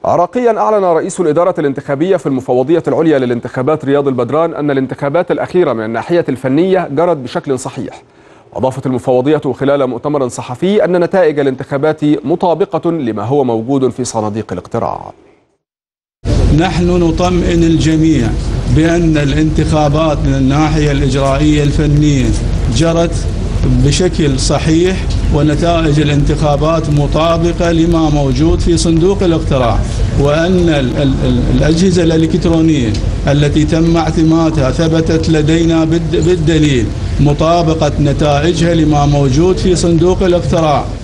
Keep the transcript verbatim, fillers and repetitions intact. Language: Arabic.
عراقيا أعلن رئيس الإدارة الانتخابية في المفوضية العليا للانتخابات رياض البدران أن الانتخابات الأخيرة من الناحية الفنية جرت بشكل صحيح. أضافت المفوضية خلال مؤتمر صحفي أن نتائج الانتخابات مطابقة لما هو موجود في صناديق الاقتراع. نحن نطمئن الجميع بأن الانتخابات من الناحية الإجرائية الفنية جرت بشكل صحيح، ونتائج الانتخابات مطابقة لما موجود في صندوق الاقتراع، وأن الأجهزة الإلكترونية التي تم اعتمادها ثبتت لدينا بالدليل مطابقة نتائجها لما موجود في صندوق الاقتراع.